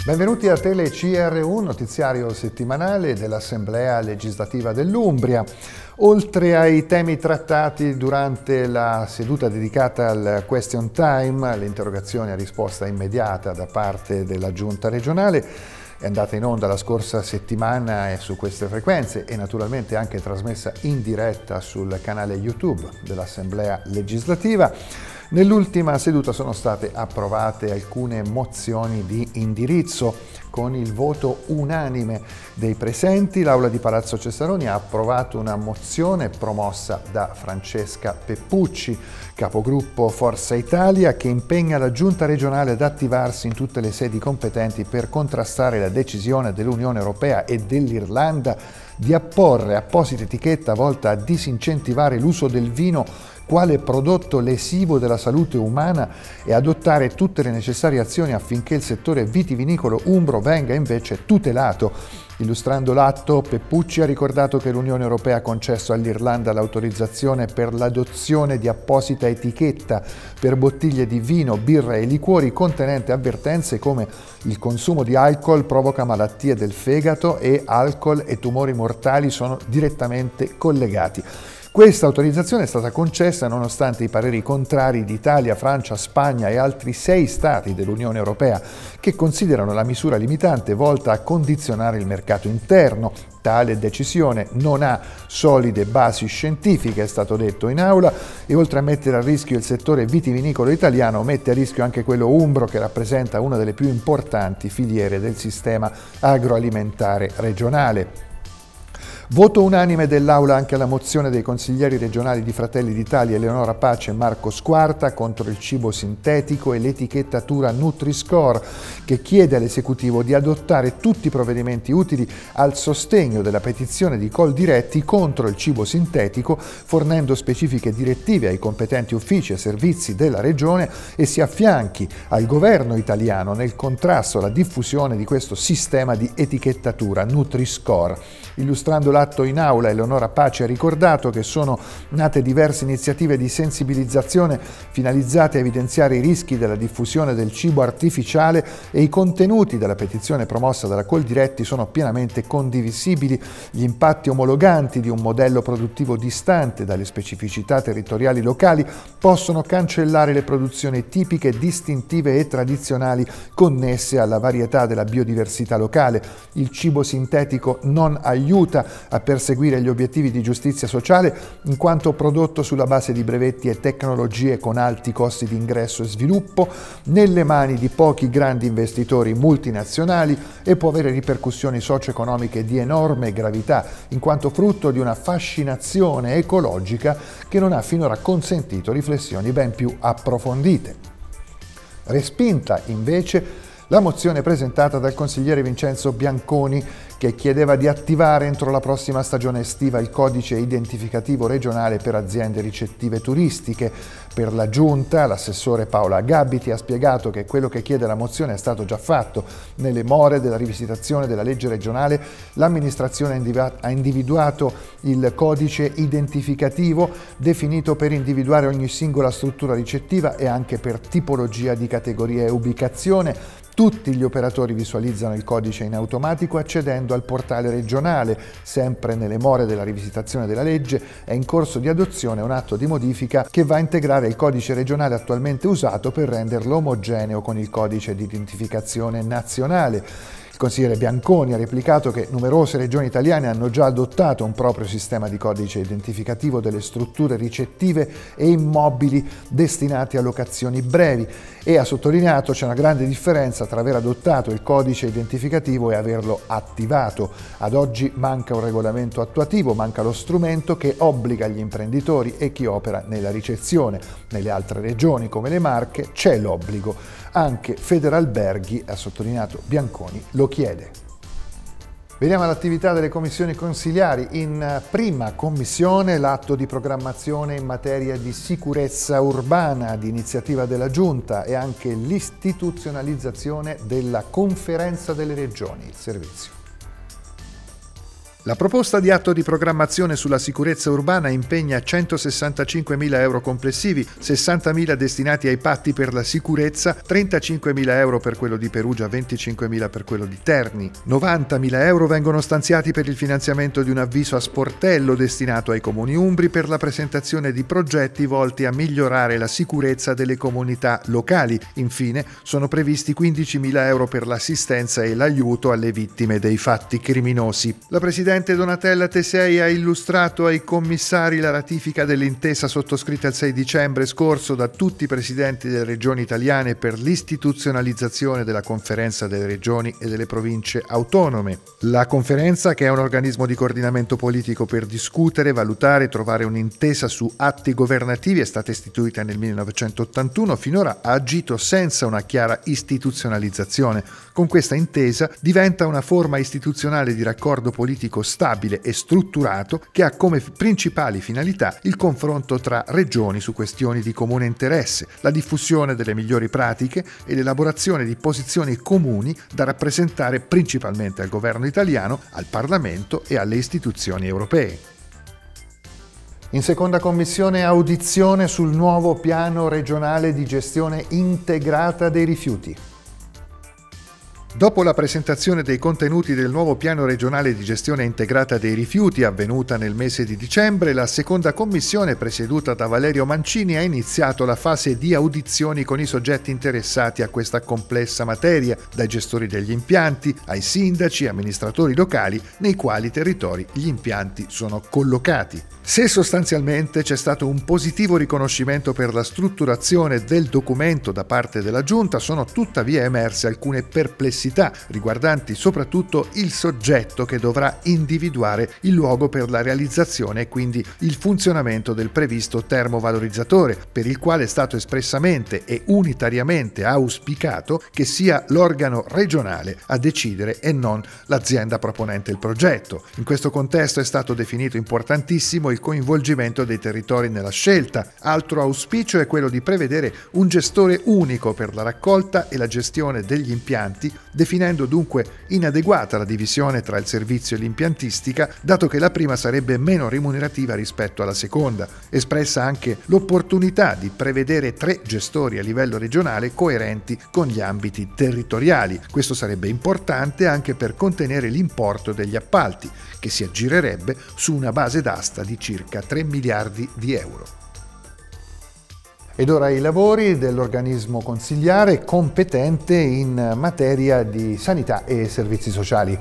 Benvenuti a Tele CR1, notiziario settimanale dell'Assemblea legislativa dell'Umbria. Oltre ai temi trattati durante la seduta dedicata al question time, alle interrogazioni a risposta immediata da parte della Giunta regionale, è andata in onda la scorsa settimana e su queste frequenze e naturalmente anche trasmessa in diretta sul canale YouTube dell'Assemblea legislativa. Nell'ultima seduta sono state approvate alcune mozioni di indirizzo. Con il voto unanime dei presenti, l'Aula di Palazzo Cesaroni ha approvato una mozione promossa da Francesca Peppucci, capogruppo Forza Italia, che impegna la Giunta regionale ad attivarsi in tutte le sedi competenti per contrastare la decisione dell'Unione Europea e dell'Irlanda di apporre apposita etichetta volta a disincentivare l'uso del vino quale prodotto lesivo della salute umana e adottare tutte le necessarie azioni affinché il settore vitivinicolo umbro venga invece tutelato. Illustrando l'atto, Peppucci ha ricordato che l'Unione Europea ha concesso all'Irlanda l'autorizzazione per l'adozione di apposita etichetta per bottiglie di vino, birra e liquori contenente avvertenze come il consumo di alcol provoca malattie del fegato e alcol e tumori mortali sono direttamente collegati. Questa autorizzazione è stata concessa nonostante i pareri contrari di Italia, Francia, Spagna e altri 6 stati dell'Unione Europea che considerano la misura limitante volta a condizionare il mercato interno. Tale decisione non ha solide basi scientifiche, è stato detto in aula, e oltre a mettere a rischio il settore vitivinicolo italiano, mette a rischio anche quello umbro che rappresenta una delle più importanti filiere del sistema agroalimentare regionale. Voto unanime dell'Aula anche alla mozione dei consiglieri regionali di Fratelli d'Italia Eleonora Pace e Marco Squarta contro il cibo sintetico e l'etichettatura Nutri-Score, che chiede all'esecutivo di adottare tutti i provvedimenti utili al sostegno della petizione di Coldiretti contro il cibo sintetico, fornendo specifiche direttive ai competenti uffici e servizi della regione e si affianchi al governo italiano nel contrasto alla diffusione di questo sistema di etichettatura Nutri-Score. Illustrando l'atto in aula, Eleonora Pace ha ricordato che sono nate diverse iniziative di sensibilizzazione finalizzate a evidenziare i rischi della diffusione del cibo artificiale e i contenuti della petizione promossa dalla Coldiretti sono pienamente condivisibili. Gli impatti omologanti di un modello produttivo distante dalle specificità territoriali locali possono cancellare le produzioni tipiche, distintive e tradizionali connesse alla varietà della biodiversità locale. Il cibo sintetico non aiuta a perseguire gli obiettivi di giustizia sociale in quanto prodotto sulla base di brevetti e tecnologie con alti costi di ingresso e sviluppo nelle mani di pochi grandi investitori multinazionali e può avere ripercussioni socio-economiche di enorme gravità in quanto frutto di una fascinazione ecologica che non ha finora consentito riflessioni ben più approfondite. Respinta invece la mozione presentata dal consigliere Vincenzo Bianconi che chiedeva di attivare entro la prossima stagione estiva il codice identificativo regionale per aziende ricettive turistiche. Per la Giunta, l'assessore Paola Gabiti ha spiegato che quello che chiede la mozione è stato già fatto. Nelle more della rivisitazione della legge regionale, l'amministrazione ha individuato il codice identificativo definito per individuare ogni singola struttura ricettiva e anche per tipologia di categoria e ubicazione. Tutti gli operatori visualizzano il codice in automatico accedendo al portale regionale. Sempre nelle more della rivisitazione della legge è in corso di adozione un atto di modifica che va a integrare il codice regionale attualmente usato per renderlo omogeneo con il codice di identificazione nazionale. Il consigliere Bianconi ha replicato che numerose regioni italiane hanno già adottato un proprio sistema di codice identificativo delle strutture ricettive e immobili destinati a locazioni brevi e ha sottolineato c'è una grande differenza tra aver adottato il codice identificativo e averlo attivato. Ad oggi manca un regolamento attuativo, manca lo strumento che obbliga gli imprenditori e chi opera nella ricezione. Nelle altre regioni come le Marche c'è l'obbligo. Anche Federalberghi, ha sottolineato Bianconi, lo chiede. Veniamo all'attività delle commissioni consiliari. In prima commissione l'atto di programmazione in materia di sicurezza urbana di iniziativa della Giunta e anche l'istituzionalizzazione della Conferenza delle Regioni, il servizio. La proposta di atto di programmazione sulla sicurezza urbana impegna 165.000 euro complessivi, 60.000 destinati ai patti per la sicurezza, 35.000 euro per quello di Perugia, 25.000 per quello di Terni. 90.000 euro vengono stanziati per il finanziamento di un avviso a sportello destinato ai comuni umbri per la presentazione di progetti volti a migliorare la sicurezza delle comunità locali. Infine, sono previsti 15.000 euro per l'assistenza e l'aiuto alle vittime dei fatti criminosi. La Presidente Donatella Tesei ha illustrato ai commissari la ratifica dell'intesa sottoscritta il 6 dicembre scorso da tutti i presidenti delle regioni italiane per l'istituzionalizzazione della Conferenza delle Regioni e delle Province Autonome. La conferenza, che è un organismo di coordinamento politico per discutere, valutare e trovare un'intesa su atti governativi, è stata istituita nel 1981, finora ha agito senza una chiara istituzionalizzazione. Con questa intesa diventa una forma istituzionale di raccordo politico stabile e strutturato che ha come principali finalità il confronto tra regioni su questioni di comune interesse, la diffusione delle migliori pratiche e l'elaborazione di posizioni comuni da rappresentare principalmente al governo italiano, al Parlamento e alle istituzioni europee. In seconda commissione audizione sul nuovo piano regionale di gestione integrata dei rifiuti. Dopo la presentazione dei contenuti del nuovo piano regionale di gestione integrata dei rifiuti avvenuta nel mese di dicembre, la seconda commissione, presieduta da Valerio Mancini, ha iniziato la fase di audizioni con i soggetti interessati a questa complessa materia, dai gestori degli impianti ai sindaci e amministratori locali nei quali territori gli impianti sono collocati. Se sostanzialmente c'è stato un positivo riconoscimento per la strutturazione del documento da parte della Giunta, sono tuttavia emerse alcune perplessità riguardanti soprattutto il soggetto che dovrà individuare il luogo per la realizzazione e quindi il funzionamento del previsto termovalorizzatore, per il quale è stato espressamente e unitariamente auspicato che sia l'organo regionale a decidere e non l'azienda proponente il progetto. In questo contesto è stato definito importantissimo il coinvolgimento dei territori nella scelta. Altro auspicio è quello di prevedere un gestore unico per la raccolta e la gestione degli impianti, definendo dunque inadeguata la divisione tra il servizio e l'impiantistica, dato che la prima sarebbe meno remunerativa rispetto alla seconda. Espressa anche l'opportunità di prevedere 3 gestori a livello regionale coerenti con gli ambiti territoriali. Questo sarebbe importante anche per contenere l'importo degli appalti, che si aggirerebbe su una base d'asta di circa 3 miliardi di euro. Ed ora i lavori dell'organismo consiliare competente in materia di sanità e servizi sociali.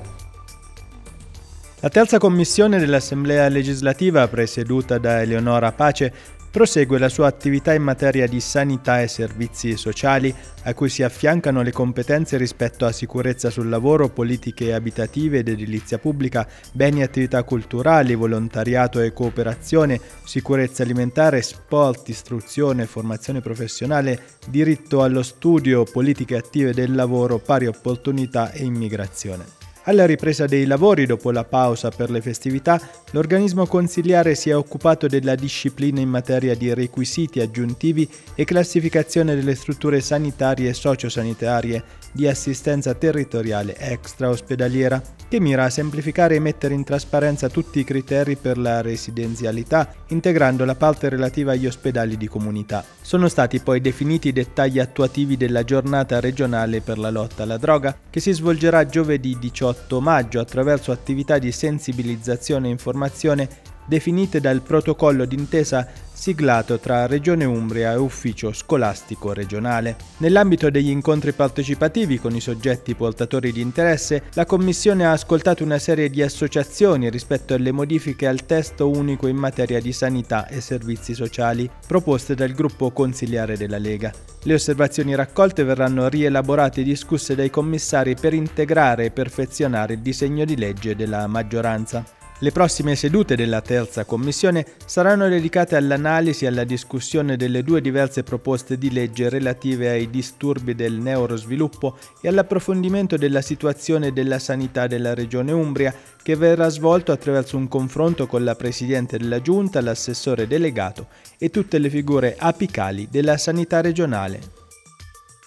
La terza commissione dell'Assemblea legislativa, presieduta da Eleonora Pace, prosegue la sua attività in materia di sanità e servizi sociali, a cui si affiancano le competenze rispetto a sicurezza sul lavoro, politiche abitative ed edilizia pubblica, beni e attività culturali, volontariato e cooperazione, sicurezza alimentare, sport, istruzione, formazione professionale, diritto allo studio, politiche attive del lavoro, pari opportunità e immigrazione. Alla ripresa dei lavori, dopo la pausa per le festività, l'organismo consiliare si è occupato della disciplina in materia di requisiti aggiuntivi e classificazione delle strutture sanitarie e sociosanitarie di assistenza territoriale extraospedaliera, che mira a semplificare e mettere in trasparenza tutti i criteri per la residenzialità, integrando la parte relativa agli ospedali di comunità. Sono stati poi definiti i dettagli attuativi della giornata regionale per la lotta alla droga, che si svolgerà giovedì 18 maggio attraverso attività di sensibilizzazione e informazione definite dal protocollo d'intesa siglato tra Regione Umbria e Ufficio Scolastico Regionale. Nell'ambito degli incontri partecipativi con i soggetti portatori di interesse, la Commissione ha ascoltato una serie di associazioni rispetto alle modifiche al testo unico in materia di sanità e servizi sociali proposte dal gruppo consiliare della Lega. Le osservazioni raccolte verranno rielaborate e discusse dai commissari per integrare e perfezionare il disegno di legge della maggioranza. Le prossime sedute della terza commissione saranno dedicate all'analisi e alla discussione delle 2 diverse proposte di legge relative ai disturbi del neurosviluppo e all'approfondimento della situazione della sanità della Regione Umbria, che verrà svolto attraverso un confronto con la Presidente della Giunta, l'assessore delegato e tutte le figure apicali della sanità regionale.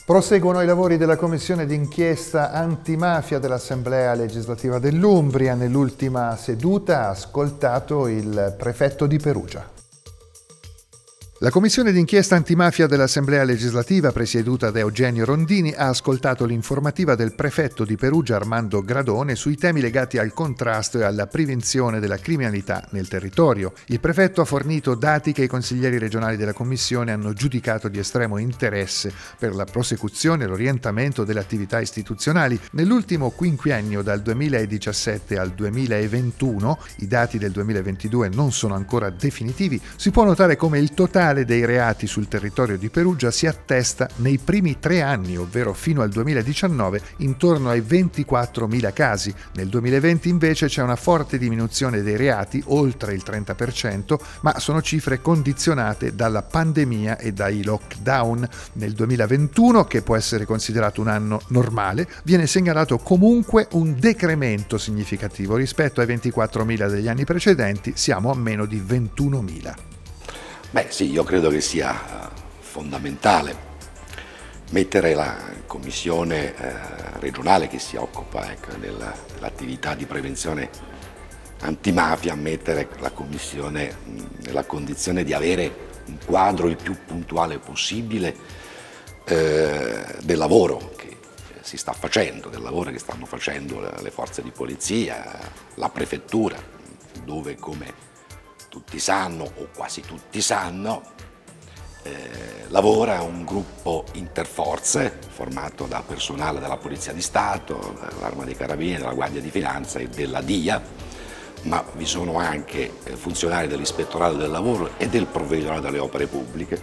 Proseguono i lavori della commissione d'inchiesta antimafia dell'Assemblea legislativa dell'Umbria. Nell'ultima seduta ha ascoltato il prefetto di Perugia. La commissione d'inchiesta antimafia dell'Assemblea legislativa, presieduta da Eugenio Rondini, ha ascoltato l'informativa del prefetto di Perugia Armando Gradone sui temi legati al contrasto e alla prevenzione della criminalità nel territorio. Il prefetto ha fornito dati che i consiglieri regionali della commissione hanno giudicato di estremo interesse per la prosecuzione e l'orientamento delle attività istituzionali. Nell'ultimo quinquennio, dal 2017 al 2021, i dati del 2022 non sono ancora definitivi, si può notare come il totale dei reati sul territorio di Perugia si attesta nei primi 3 anni, ovvero fino al 2019, intorno ai 24.000 casi. Nel 2020 invece c'è una forte diminuzione dei reati, oltre il 30%, ma sono cifre condizionate dalla pandemia e dai lockdown. Nel 2021, che può essere considerato un anno normale, viene segnalato comunque un decremento significativo. Rispetto ai 24.000 degli anni precedenti siamo a meno di 21.000. Beh sì, io credo che sia fondamentale mettere la commissione regionale che si occupa dell'attività di prevenzione antimafia, mettere la commissione nella condizione di avere un quadro il più puntuale possibile del lavoro che si sta facendo, del lavoro che stanno facendo le forze di polizia, la prefettura, dove come tutti sanno, o quasi tutti sanno, lavora un gruppo interforze formato da personale della Polizia di Stato, dell'Arma dei Carabinieri, della Guardia di Finanza e della DIA, ma vi sono anche funzionari dell'Ispettorato del Lavoro e del Provveditorato delle Opere Pubbliche,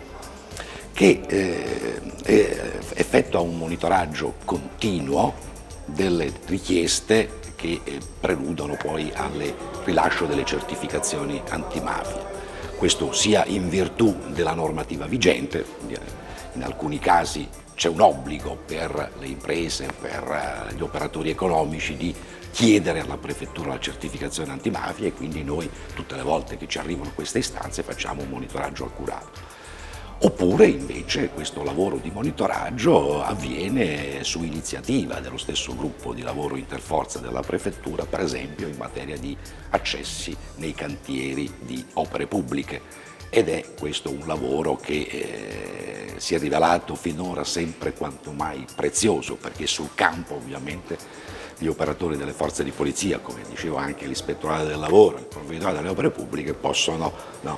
che effettua un monitoraggio continuo delle richieste che preludono poi al rilascio delle certificazioni antimafia. Questo sia in virtù della normativa vigente, in alcuni casi c'è un obbligo per le imprese, per gli operatori economici di chiedere alla prefettura la certificazione antimafia e quindi noi tutte le volte che ci arrivano queste istanze facciamo un monitoraggio accurato. Oppure invece questo lavoro di monitoraggio avviene su iniziativa dello stesso gruppo di lavoro interforze della prefettura, per esempio in materia di accessi nei cantieri di opere pubbliche, ed è questo un lavoro che si è rivelato finora sempre quanto mai prezioso, perché sul campo ovviamente gli operatori delle forze di polizia, come dicevo anche l'ispettorato del lavoro, il provveditorato delle opere pubbliche, possono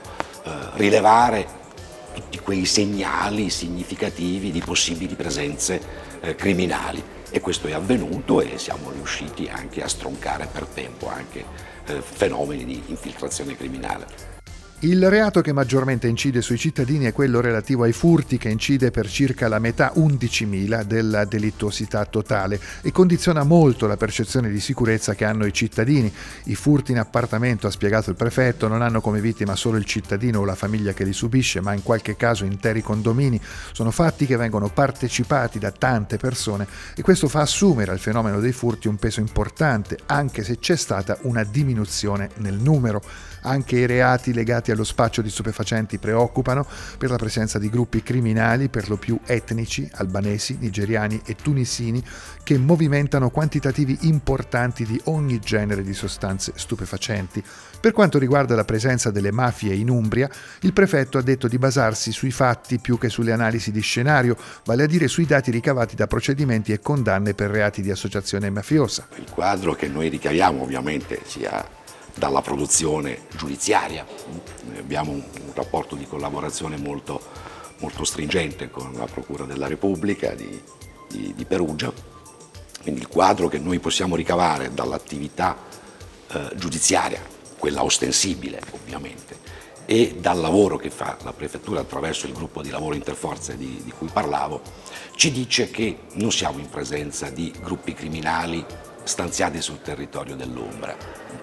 rilevare tutti quei segnali significativi di possibili presenze criminali, e questo è avvenuto e siamo riusciti anche a stroncare per tempo anche fenomeni di infiltrazione criminale. Il reato che maggiormente incide sui cittadini è quello relativo ai furti, che incide per circa la metà, 11.000, della delittuosità totale e condiziona molto la percezione di sicurezza che hanno i cittadini. I furti in appartamento, ha spiegato il prefetto, non hanno come vittima solo il cittadino o la famiglia che li subisce, ma in qualche caso interi condomini. Sono fatti che vengono partecipati da tante persone e questo fa assumere al fenomeno dei furti un peso importante, anche se c'è stata una diminuzione nel numero. Anche i reati legati allo spaccio di stupefacenti preoccupano per la presenza di gruppi criminali, per lo più etnici, albanesi, nigeriani e tunisini, che movimentano quantitativi importanti di ogni genere di sostanze stupefacenti. Per quanto riguarda la presenza delle mafie in Umbria, il prefetto ha detto di basarsi sui fatti più che sulle analisi di scenario, vale a dire sui dati ricavati da procedimenti e condanne per reati di associazione mafiosa. Il quadro che noi ricaviamo ovviamente sia dalla produzione giudiziaria. Abbiamo un rapporto di collaborazione molto stringente con la Procura della Repubblica di Perugia, quindi il quadro che noi possiamo ricavare dall'attività giudiziaria, quella ostensibile ovviamente, e dal lavoro che fa la prefettura attraverso il gruppo di lavoro interforze di cui parlavo, ci dice che non siamo in presenza di gruppi criminali stanziati sul territorio dell'Umbria.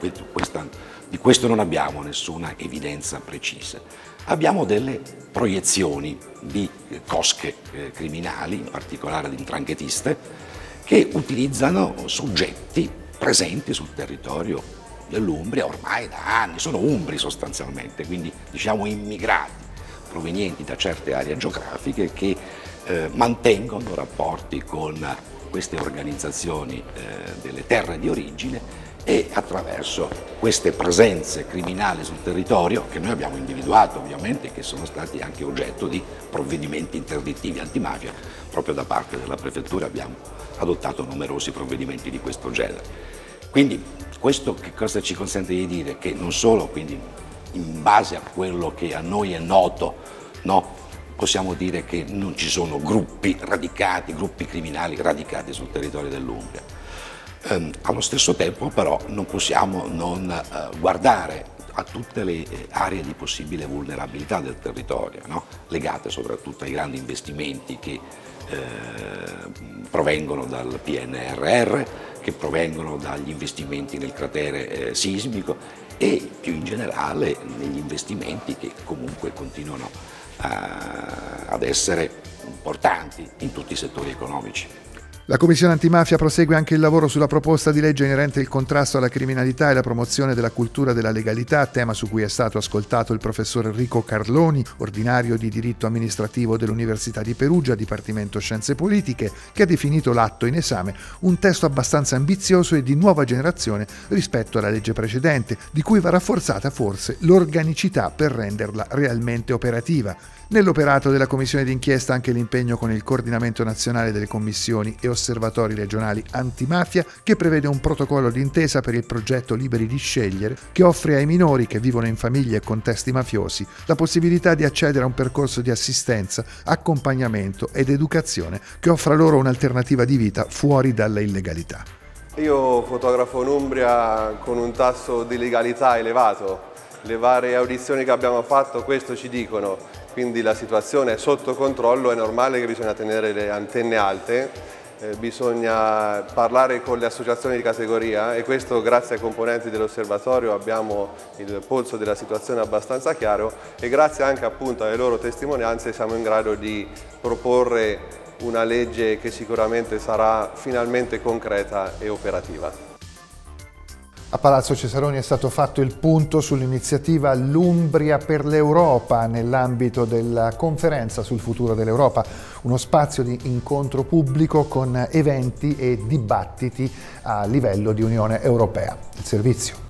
Di questo non abbiamo nessuna evidenza precisa. Abbiamo delle proiezioni di cosche criminali, in particolare di 'ndranghetiste, che utilizzano soggetti presenti sul territorio dell'Umbria ormai da anni, sono umbri sostanzialmente, quindi diciamo immigrati provenienti da certe aree geografiche che mantengono rapporti con queste organizzazioni delle terre di origine e attraverso queste presenze criminali sul territorio che noi abbiamo individuato ovviamente, che sono stati anche oggetto di provvedimenti interdittivi antimafia, proprio da parte della Prefettura abbiamo adottato numerosi provvedimenti di questo genere. Quindi questo che cosa ci consente di dire? Che non solo quindi in base a quello che a noi è noto, no, possiamo dire che non ci sono gruppi radicati, gruppi criminali radicati sul territorio dell'Umbria. Allo stesso tempo però non possiamo non guardare a tutte le aree di possibile vulnerabilità del territorio, no? Legate soprattutto ai grandi investimenti che provengono dal PNRR, che provengono dagli investimenti nel cratere sismico e più in generale negli investimenti che comunque continuano ad essere importanti in tutti i settori economici. La Commissione Antimafia prosegue anche il lavoro sulla proposta di legge inerente il contrasto alla criminalità e la promozione della cultura della legalità, tema su cui è stato ascoltato il professor Enrico Carloni, ordinario di diritto amministrativo dell'Università di Perugia, Dipartimento Scienze Politiche, che ha definito l'atto in esame un testo abbastanza ambizioso e di nuova generazione rispetto alla legge precedente, di cui va rafforzata forse l'organicità per renderla realmente operativa. Nell'operato della Commissione d'inchiesta anche l'impegno con il coordinamento nazionale delle commissioni e osservatori regionali antimafia, che prevede un protocollo d'intesa per il progetto Liberi di Scegliere, che offre ai minori che vivono in famiglie e contesti mafiosi la possibilità di accedere a un percorso di assistenza, accompagnamento ed educazione che offra loro un'alternativa di vita fuori dalla illegalità. Io fotografo in Umbria con un tasso di legalità elevato. Le varie audizioni che abbiamo fatto questo ci dicono, quindi la situazione è sotto controllo, è normale che bisogna tenere le antenne alte, bisogna parlare con le associazioni di categoria e questo grazie ai componenti dell'osservatorio abbiamo il polso della situazione abbastanza chiaro e grazie anche appunto alle loro testimonianze siamo in grado di proporre una legge che sicuramente sarà finalmente concreta e operativa. A Palazzo Cesaroni è stato fatto il punto sull'iniziativa L'Umbria per l'Europa nell'ambito della conferenza sul futuro dell'Europa, uno spazio di incontro pubblico con eventi e dibattiti a livello di Unione Europea. Il servizio.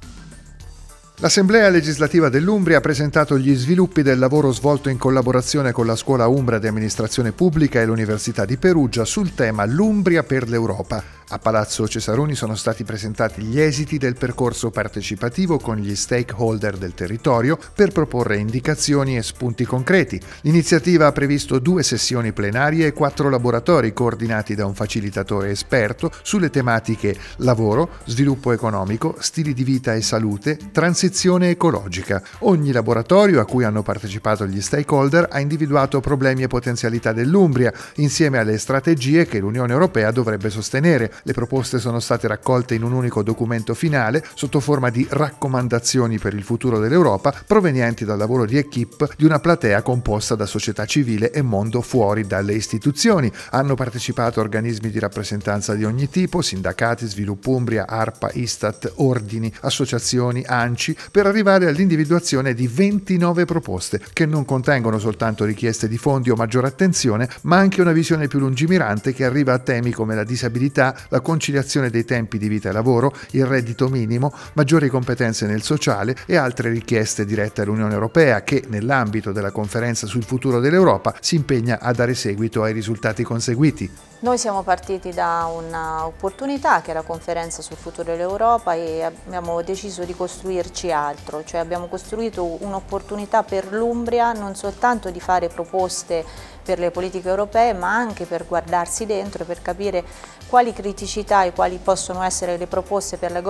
L'Assemblea legislativa dell'Umbria ha presentato gli sviluppi del lavoro svolto in collaborazione con la Scuola Umbra di Amministrazione Pubblica e l'Università di Perugia sul tema L'Umbria per l'Europa. A Palazzo Cesaroni sono stati presentati gli esiti del percorso partecipativo con gli stakeholder del territorio per proporre indicazioni e spunti concreti. L'iniziativa ha previsto 2 sessioni plenarie e 4 laboratori coordinati da un facilitatore esperto sulle tematiche lavoro, sviluppo economico, stili di vita e salute, transizione ecologica. Ogni laboratorio a cui hanno partecipato gli stakeholder ha individuato problemi e potenzialità dell'Umbria insieme alle strategie che l'Unione Europea dovrebbe sostenere. Le proposte sono state raccolte in un unico documento finale sotto forma di raccomandazioni per il futuro dell'Europa provenienti dal lavoro di equipe di una platea composta da società civile e mondo fuori dalle istituzioni. Hanno partecipato organismi di rappresentanza di ogni tipo, sindacati, Sviluppo Umbria, ARPA, Istat, ordini, associazioni, ANCI, per arrivare all'individuazione di 29 proposte che non contengono soltanto richieste di fondi o maggiore attenzione, ma anche una visione più lungimirante che arriva a temi come la disabilità, la conciliazione dei tempi di vita e lavoro, il reddito minimo, maggiori competenze nel sociale e altre richieste dirette all'Unione Europea che, nell'ambito della conferenza sul futuro dell'Europa, si impegna a dare seguito ai risultati conseguiti. Noi siamo partiti da un'opportunità che è la conferenza sul futuro dell'Europa e abbiamo deciso di costruirci altro, cioè abbiamo costruito un'opportunità per l'Umbria non soltanto di fare proposte per le politiche europee ma anche per guardarsi dentro e per capire quali criticità e quali possono essere le proposte per le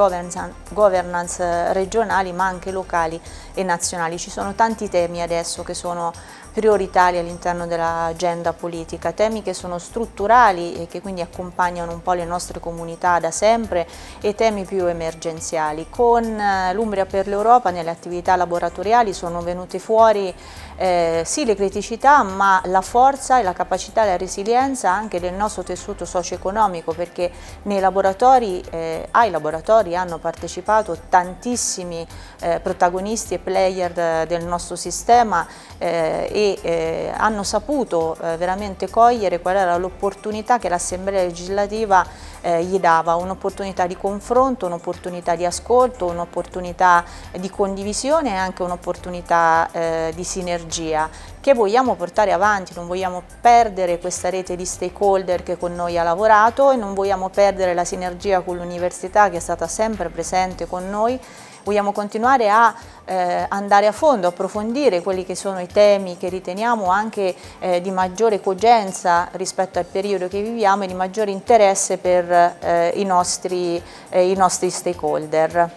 governance regionali ma anche locali e nazionali. Ci sono tanti temi adesso che sono prioritari all'interno dell'agenda politica, temi che sono strutturali e che quindi accompagnano un po' le nostre comunità da sempre e temi più emergenziali. Con l'Umbria per l'Europa nelle attività laboratoriali sono venute fuori sì le criticità, ma la forza e la capacità e la resilienza anche del nostro tessuto socio-economico, perché nei laboratori, ai laboratori hanno partecipato tantissimi protagonisti e player del nostro sistema e hanno saputo veramente cogliere qual era l'opportunità che l'Assemblea legislativa gli dava, un'opportunità di confronto, un'opportunità di ascolto, un'opportunità di condivisione e anche un'opportunità di sinergia che vogliamo portare avanti. Non vogliamo perdere questa rete di stakeholder che con noi ha lavorato e non vogliamo perdere la sinergia con l'università che è stata sempre presente con noi. Vogliamo continuare a andare a fondo, approfondire quelli che sono i temi che riteniamo anche di maggiore cogenza rispetto al periodo che viviamo e di maggiore interesse per i nostri stakeholder.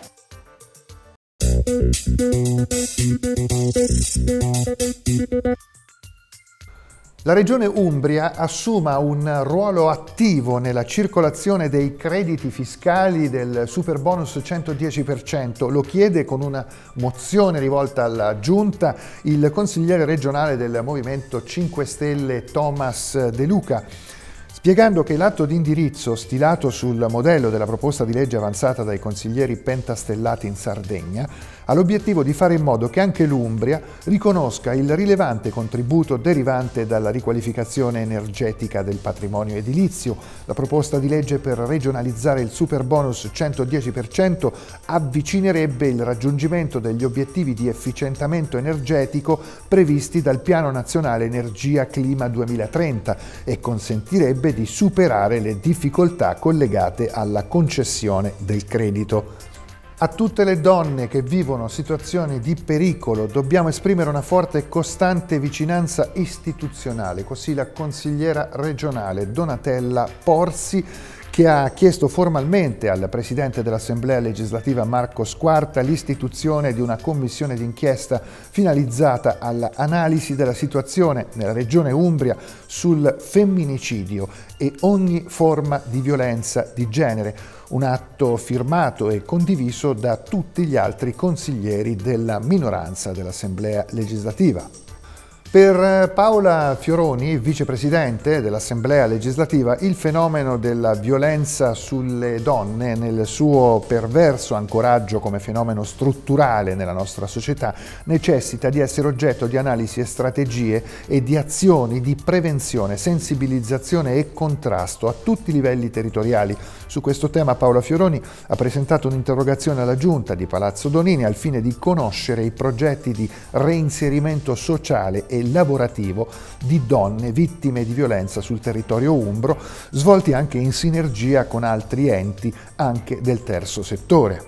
La Regione Umbria assuma un ruolo attivo nella circolazione dei crediti fiscali del Superbonus 110%. Lo chiede con una mozione rivolta alla Giunta il consigliere regionale del Movimento 5 Stelle Thomas De Luca, spiegando che l'atto di indirizzo stilato sul modello della proposta di legge avanzata dai consiglieri pentastellati in Sardegna ha l'obiettivo di fare in modo che anche l'Umbria riconosca il rilevante contributo derivante dalla riqualificazione energetica del patrimonio edilizio. La proposta di legge per regionalizzare il Superbonus 110% avvicinerebbe il raggiungimento degli obiettivi di efficientamento energetico previsti dal Piano Nazionale Energia Clima 2030 e consentirebbe di superare le difficoltà collegate alla concessione del credito. A tutte le donne che vivono situazioni di pericolo dobbiamo esprimere una forte e costante vicinanza istituzionale, così la consigliera regionale Donatella Porsi, che ha chiesto formalmente al Presidente dell'Assemblea legislativa Marco Squarta l'istituzione di una commissione d'inchiesta finalizzata all'analisi della situazione nella Regione Umbria sul femminicidio e ogni forma di violenza di genere, un atto firmato e condiviso da tutti gli altri consiglieri della minoranza dell'Assemblea legislativa. Per Paola Fioroni, vicepresidente dell'Assemblea legislativa, il fenomeno della violenza sulle donne, nel suo perverso ancoraggio come fenomeno strutturale nella nostra società, necessita di essere oggetto di analisi e strategie e di azioni di prevenzione, sensibilizzazione e contrasto a tutti i livelli territoriali. Su questo tema Paola Fioroni ha presentato un'interrogazione alla Giunta di Palazzo Donini al fine di conoscere i progetti di reinserimento sociale e lavorativo di donne vittime di violenza sul territorio umbro, svolti anche in sinergia con altri enti anche del terzo settore.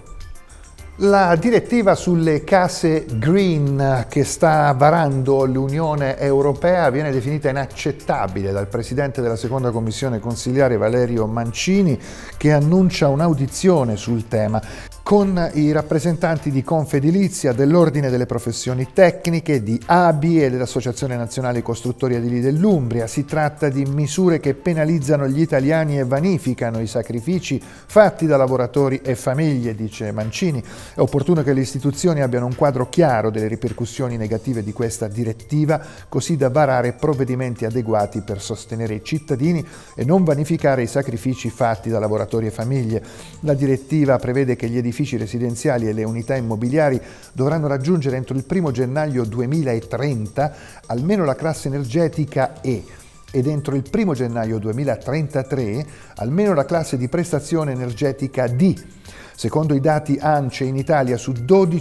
La direttiva sulle case green che sta varando l'Unione Europea viene definita inaccettabile dal Presidente della Seconda Commissione consiliare Valerio Mancini, che annuncia un'audizione sul tema con i rappresentanti di Confedilizia, dell'Ordine delle Professioni Tecniche, di ABI e dell'Associazione Nazionale Costruttori Edili dell'Umbria. Si tratta di misure che penalizzano gli italiani e vanificano i sacrifici fatti da lavoratori e famiglie, dice Mancini. È opportuno che le istituzioni abbiano un quadro chiaro delle ripercussioni negative di questa direttiva, così da varare provvedimenti adeguati per sostenere i cittadini e non vanificare i sacrifici fatti da lavoratori e famiglie. La direttiva prevede che gli edifici residenziali e le unità immobiliari dovranno raggiungere entro il 1° gennaio 2030 almeno la classe energetica E ed entro il 1° gennaio 2033 almeno la classe di prestazione energetica D. Secondo i dati ANCE in Italia su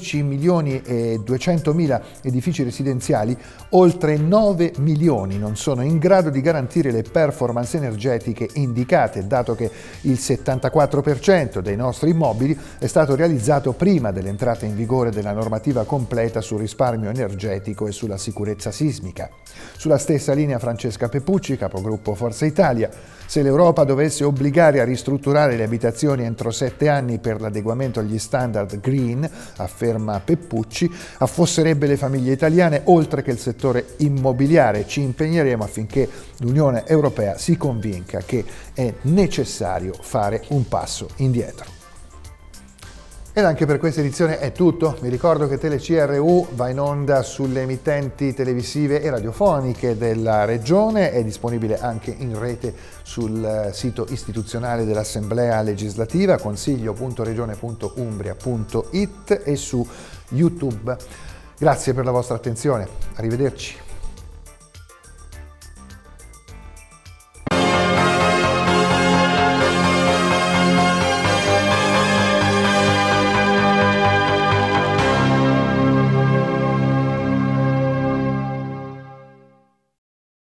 12.200.000 edifici residenziali, oltre 9 milioni non sono in grado di garantire le performance energetiche indicate, dato che il 74% dei nostri immobili è stato realizzato prima dell'entrata in vigore della normativa completa sul risparmio energetico e sulla sicurezza sismica. Sulla stessa linea Francesca Peppucci, capogruppo Forza Italia: se l'Europa dovesse obbligare a ristrutturare le abitazioni entro 7 anni per l'adeguamento agli standard green, afferma Peppucci, affosserebbe le famiglie italiane oltre che il settore immobiliare. Ci impegneremo affinché l'Unione Europea si convinca che è necessario fare un passo indietro. Ed anche per questa edizione è tutto. Vi ricordo che TeleCRU va in onda sulle emittenti televisive e radiofoniche della Regione, è disponibile anche in rete sul sito istituzionale dell'Assemblea Legislativa, consiglio.regione.umbria.it, e su YouTube. Grazie per la vostra attenzione. Arrivederci.